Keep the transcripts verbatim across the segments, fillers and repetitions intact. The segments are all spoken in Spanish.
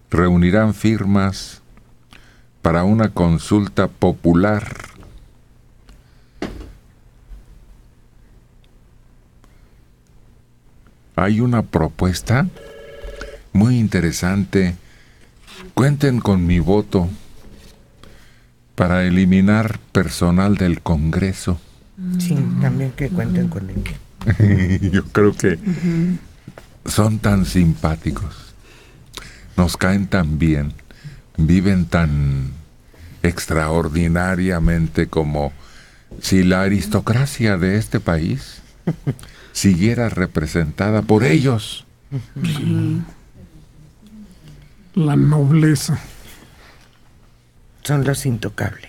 reunirán firmas para una consulta popular. Hay una propuesta muy interesante. Cuenten con mi voto para eliminar personal del Congreso. Sí, también que cuenten uh-huh. con ello. Yo creo que uh-huh. son tan simpáticos, nos caen tan bien, viven tan extraordinariamente como si la aristocracia de este país siguiera representada por ellos. Sí. La nobleza. Son los intocables.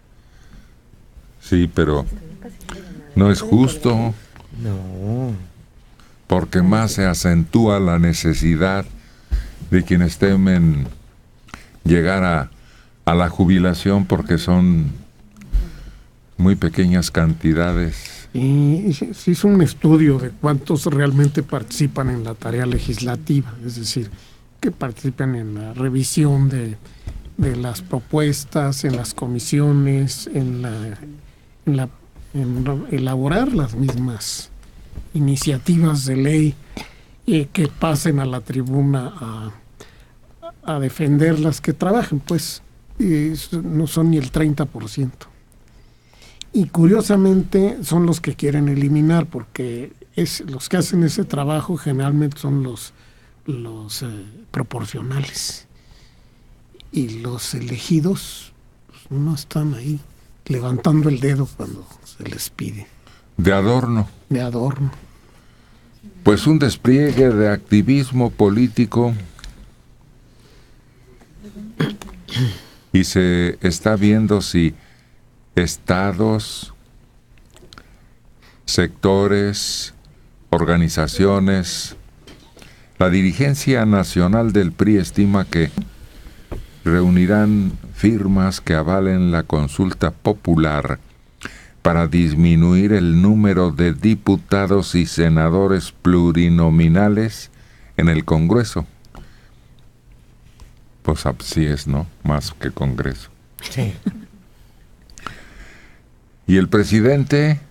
Sí, pero no es justo. No. Porque más se acentúa la necesidad de quienes temen llegar a, a la jubilación porque son muy pequeñas cantidades. Y se hizo un estudio de cuántos realmente participan en la tarea legislativa, es decir, que participan en la revisión de, de las propuestas, en las comisiones, en la, en la en elaborar las mismas iniciativas de ley y que pasen a la tribuna a, a defender las que trabajen, pues y no son ni el treinta por ciento. Y curiosamente son los que quieren eliminar, porque es, los que hacen ese trabajo generalmente son los, los eh, proporcionales. Y los elegidos pues, no están ahí levantando el dedo cuando se les pide. De adorno. De adorno. Pues un despliegue de activismo político y se está viendo si estados, sectores, organizaciones. La dirigencia nacional del P R I estima que reunirán firmas que avalen la consulta popular para disminuir el número de diputados y senadores plurinominales en el Congreso. Pues así es, ¿no? Más que Congreso. Sí. Y el presidente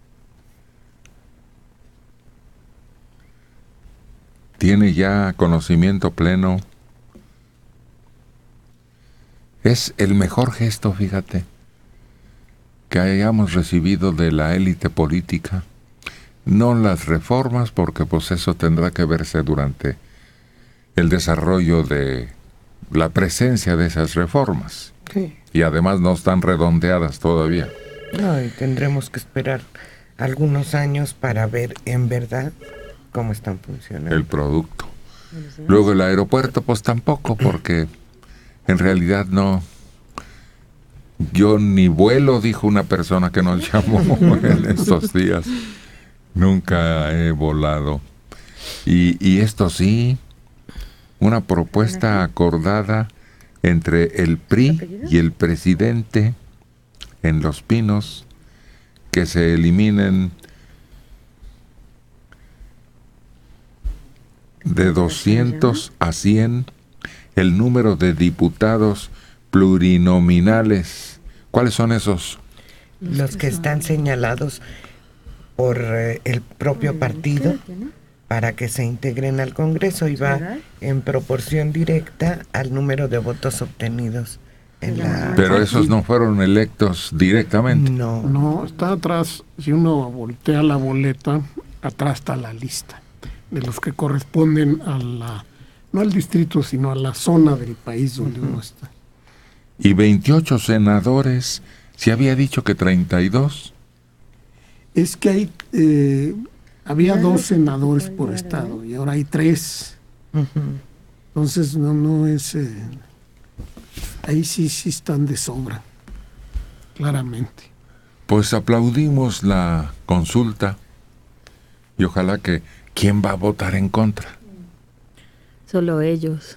tiene ya conocimiento pleno. Es el mejor gesto, fíjate, que hayamos recibido de la élite política. No las reformas, porque pues eso tendrá que verse durante el desarrollo de la presencia de esas reformas. Sí. Y además no están redondeadas todavía. No, y tendremos que esperar algunos años para ver en verdad cómo están funcionando. El producto. Luego el aeropuerto, pues tampoco, porque en realidad no. Yo ni vuelo, dijo una persona que nos llamó en estos días. Nunca he volado. Y, y esto sí, una propuesta acordada entre el P R I y el presidente en Los Pinos, que se eliminen de doscientos a cien el número de diputados plurinominales. ¿Cuáles son esos? Los que están señalados por eh, el propio partido para que se integren al Congreso y va en proporción directa al número de votos obtenidos. En la... Pero esos no fueron electos directamente. No. No, está atrás. Si uno voltea la boleta, atrás está la lista de los que corresponden a la, no al distrito, sino a la zona del país donde uh-huh. uno está. Y veintiocho senadores, se había dicho que treinta y dos. Es que hay, eh, había dos senadores por estado y ahora hay tres. Uh-huh. Entonces no, no es... Eh, ahí sí, sí están de sobra, claramente. Pues aplaudimos la consulta y ojalá que... ¿Quién va a votar en contra? Solo ellos.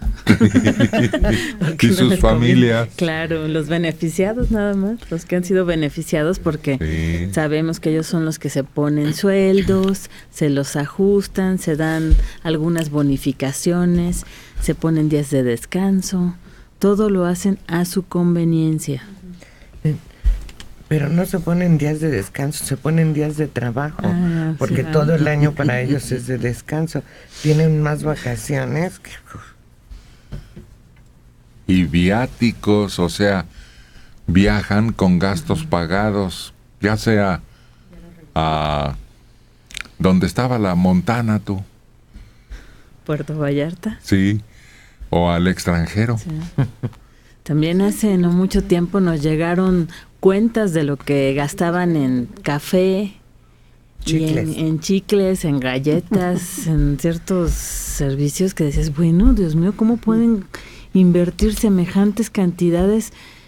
Y no sus familias. Conviene. Claro, los beneficiados nada más, los que han sido beneficiados porque sí. Sabemos que ellos son los que se ponen sueldos, se los ajustan, se dan algunas bonificaciones, se ponen días de descanso, todo lo hacen a su conveniencia. Pero no se ponen días de descanso, se ponen días de trabajo, ah, porque sí, todo el año para ellos es de descanso. Tienen más vacaciones. Que... Y viáticos, o sea, viajan con gastos uh-huh. pagados, ya sea a donde estaba la Montana, tú. Puerto Vallarta. Sí, o al extranjero. Sí. También hace no mucho tiempo nos llegaron cuentas de lo que gastaban en café, chicles. Y en, en chicles, en galletas, en ciertos servicios que decías, bueno, Dios mío, ¿cómo pueden invertir semejantes cantidades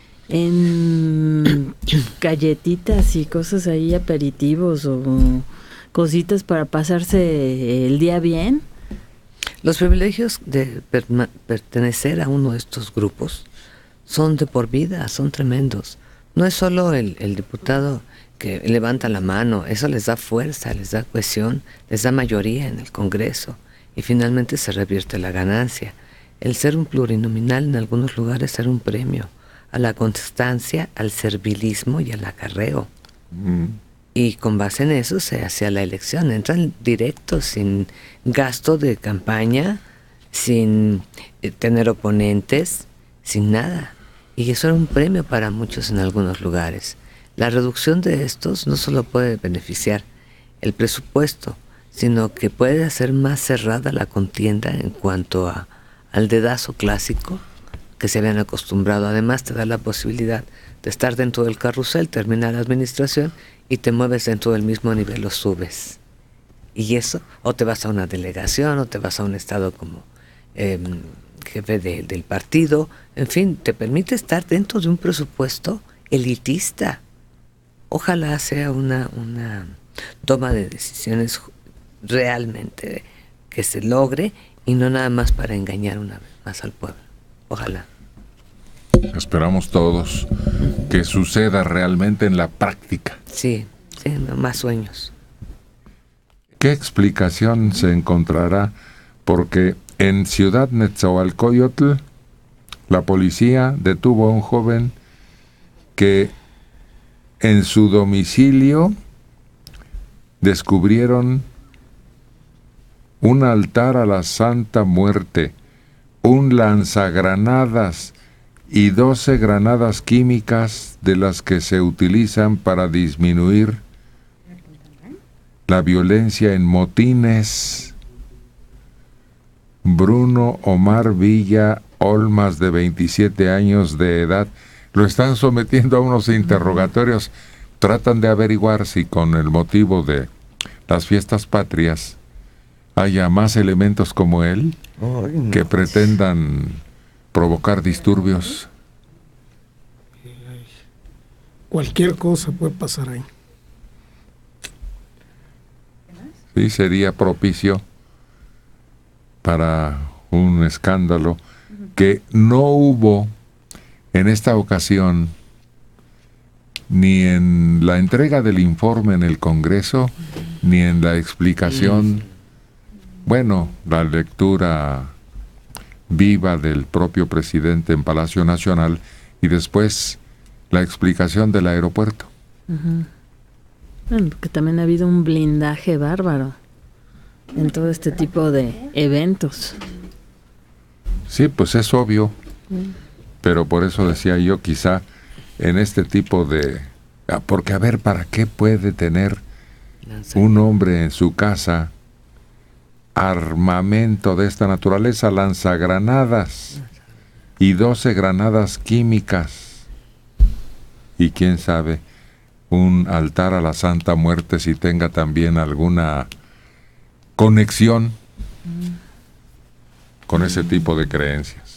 en galletitas y cosas ahí, aperitivos o cositas para pasarse el día bien? Los privilegios de per- pertenecer a uno de estos grupos son de por vida, son tremendos. No es solo el, el diputado que levanta la mano, eso les da fuerza, les da cohesión, les da mayoría en el Congreso y finalmente se revierte la ganancia. El ser un plurinominal en algunos lugares era un premio a la constancia, al servilismo y al acarreo. Mm. Y con base en eso se hacía la elección, entran directos, sin gasto de campaña, sin eh, tener oponentes, sin nada. Y eso era un premio para muchos en algunos lugares. La reducción de estos no solo puede beneficiar el presupuesto, sino que puede hacer más cerrada la contienda en cuanto a, al dedazo clásico que se habían acostumbrado. Además te da la posibilidad de estar dentro del carrusel, termina la administración y te mueves dentro del mismo nivel o subes. Y eso, o te vas a una delegación, o te vas a un estado como... Eh, jefe de, del partido, en fin, te permite estar dentro de un presupuesto elitista. Ojalá sea una, una toma de decisiones realmente que se logre y no nada más para engañar una vez más al pueblo. Ojalá. Esperamos todos que suceda realmente en la práctica. Sí, sí, no más sueños. ¿Qué explicación se encontrará? Porque en Ciudad Netzahualcóyotl, la policía detuvo a un joven que en su domicilio descubrieron un altar a la Santa Muerte, un lanzagranadas y doce granadas químicas de las que se utilizan para disminuir la violencia en motines. Bruno Omar Villa Olmas, de veintisiete años de edad, lo están sometiendo a unos interrogatorios. Tratan de averiguar si con el motivo de las fiestas patrias haya más elementos como él oh, no. que pretendan provocar disturbios. Cualquier cosa puede pasar ahí. Sí, sería propicio para un escándalo que no hubo en esta ocasión ni en la entrega del informe en el Congreso, ni en la explicación, bueno, la lectura viva del propio presidente en Palacio Nacional y después la explicación del aeropuerto. Uh-huh. Bueno, porque también ha habido un blindaje bárbaro en todo este tipo de eventos. Sí, pues es obvio, mm. pero por eso decía yo, quizá en este tipo de... Porque a ver, ¿para qué puede tener un hombre en su casa armamento de esta naturaleza? Lanzagranadas y doce granadas químicas. Y quién sabe, un altar a la Santa Muerte si tenga también alguna conexión mm. con ese tipo de creencias.